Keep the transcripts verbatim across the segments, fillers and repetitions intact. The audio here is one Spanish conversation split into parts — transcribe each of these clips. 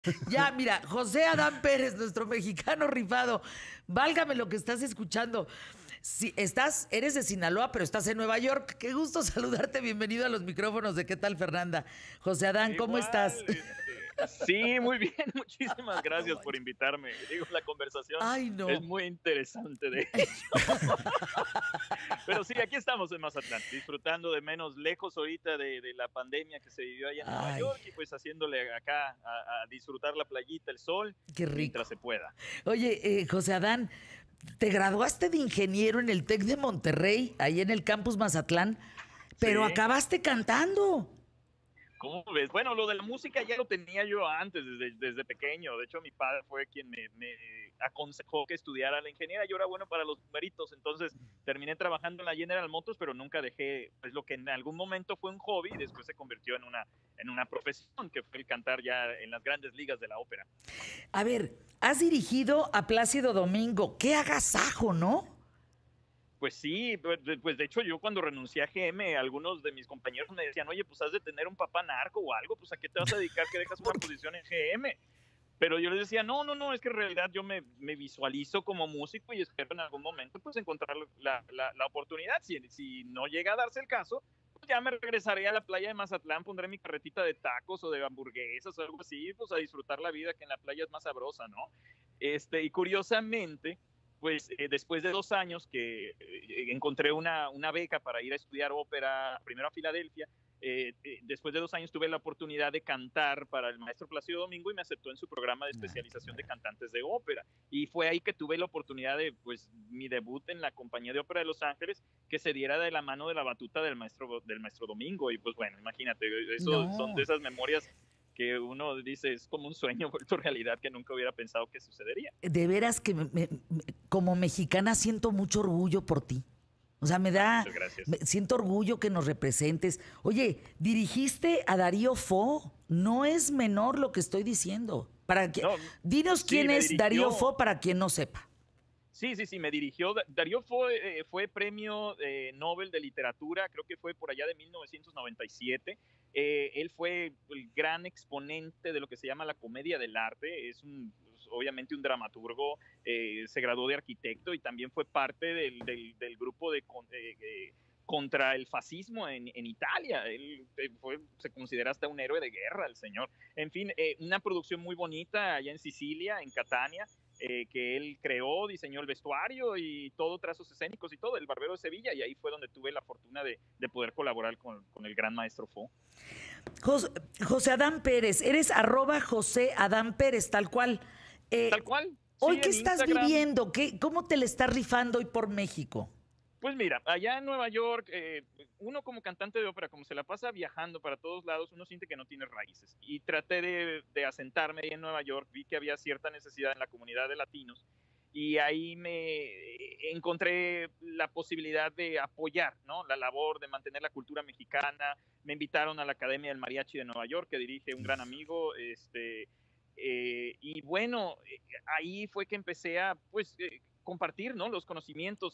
Ya, mira, José Adán Pérez, nuestro mexicano rifado, válgame lo que estás escuchando. Si estás, eres de Sinaloa, pero estás en Nueva York. Qué gusto saludarte. Bienvenido a los micrófonos de ¿Qué tal, Fernanda? José Adán, ¿cómo estás? Igual, este, sí, muy bien, muchísimas No gracias por manches. invitarme. Digo, la conversación Ay, es no. muy interesante, de hecho. Pero sí, aquí estamos en Mazatlán, disfrutando de menos lejos ahorita de, de la pandemia que se vivió allá en Nueva Ay, York y pues haciéndole acá a, a disfrutar la playita, el sol, qué rico. mientras se pueda. Oye, eh, José Adán, te graduaste de ingeniero en el TEC de Monterrey, ahí en el campus Mazatlán, pero Sí. acabaste cantando. ¿Cómo ves? Bueno, lo de la música ya lo tenía yo antes, desde, desde pequeño. De hecho, mi padre fue quien me, me aconsejó que estudiara la ingeniería. Yo era bueno para los numeritos, entonces terminé trabajando en la General Motors, pero nunca dejé pues, lo que en algún momento fue un hobby y después se convirtió en una, en una profesión, que fue el cantar ya en las grandes ligas de la ópera. A ver, has dirigido a Plácido Domingo. Qué agasajo, ¿no? Pues sí, pues pues, de hecho yo cuando renuncié a G M, algunos de mis compañeros me decían, oye, pues has de tener un papá narco o algo, pues a qué te vas a dedicar que dejas una Porque posición en G M. Pero yo les decía, no, no, no, es que en realidad yo me, me visualizo como músico y espero en algún momento pues encontrar la, la, la oportunidad. Si, si no llega a darse el caso, pues ya me regresaré a la playa de Mazatlán, pondré mi carretita de tacos o de hamburguesas o algo así, pues a disfrutar la vida, que en la playa es más sabrosa, ¿no? Este, y curiosamente, pues eh, después de dos años que eh, encontré una, una beca para ir a estudiar ópera, primero a Filadelfia, eh, eh, después de dos años tuve la oportunidad de cantar para el maestro Plácido Domingo y me aceptó en su programa de Ay, qué especialización de maravilla. cantantes de ópera. Y fue ahí que tuve la oportunidad de, pues, mi debut en la compañía de ópera de Los Ángeles, que se diera de la mano de la batuta del maestro, del maestro Domingo. Y pues bueno, imagínate, eso son de No, esas memorias que uno dice es como un sueño vuelto realidad que nunca hubiera pensado que sucedería. de veras que me- me- me- como mexicana siento mucho orgullo por ti. O sea, me Ah, da, muchas gracias. me- siento orgullo que nos representes. Oye, dirigiste a Darío Fo. No es menor lo que estoy diciendo. Para que, No, dinos sí, quién me es Darío dirigió. Fo para quien no sepa. Sí, sí, sí, me dirigió. Darío fue, eh, fue premio eh, Nobel de Literatura, creo que fue por allá de mil novecientos noventa y siete. Eh, él fue el gran exponente de lo que se llama la comedia del arte. Es un, pues, obviamente un dramaturgo, eh, se graduó de arquitecto y también fue parte del, del, del grupo de, eh, eh, contra el fascismo en, en Italia. Él eh, fue, se considera hasta un héroe de guerra, el señor. En fin, eh, una producción muy bonita allá en Sicilia, en Catania, eh, que él creó, diseñó el vestuario y todo, trazos escénicos y todo, el Barbero de Sevilla, y ahí fue donde tuve la fortuna de, de poder colaborar con, con, el gran maestro Fo. Jos- José Adán Pérez, eres arroba José Adán Pérez, tal cual. Tal Eh, cual, ¿Hoy sí, qué en estás Instagram. viviendo? ¿Qué, ¿Cómo te le estás rifando hoy por México? Pues mira, allá en Nueva York, eh, uno como cantante de ópera, como se la pasa viajando para todos lados, uno siente que no tiene raíces. Y traté de, de asentarme ahí en Nueva York, vi que había cierta necesidad en la comunidad de latinos y ahí me encontré la posibilidad de apoyar, ¿no?, la labor de mantener la cultura mexicana. Me invitaron a la Academia del Mariachi de Nueva York, que dirige un gran amigo, este, eh, y bueno, eh, ahí fue que empecé a, pues, eh, compartir, ¿no?, los conocimientos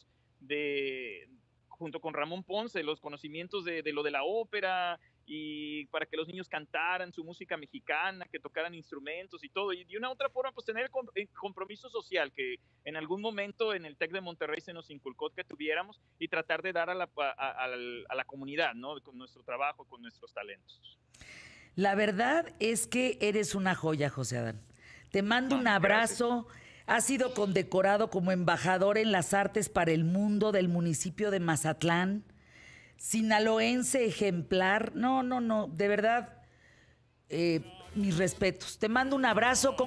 de, junto con Ramón Ponce, los conocimientos de, de lo de la ópera, y para que los niños cantaran su música mexicana, que tocaran instrumentos y todo, y de una u otra forma pues tener el compromiso social que en algún momento en el TEC de Monterrey se nos inculcó que tuviéramos, y tratar de dar a la, a, a, a la comunidad, ¿no?, con nuestro trabajo, con nuestros talentos. La verdad es que eres una joya, José Adán. Te mando Ah, un gracias. abrazo. Has sido condecorado como embajador en las artes para el mundo del municipio de Mazatlán. Sinaloense ejemplar. No, no, no. De verdad, eh, mis respetos. Te mando un abrazo.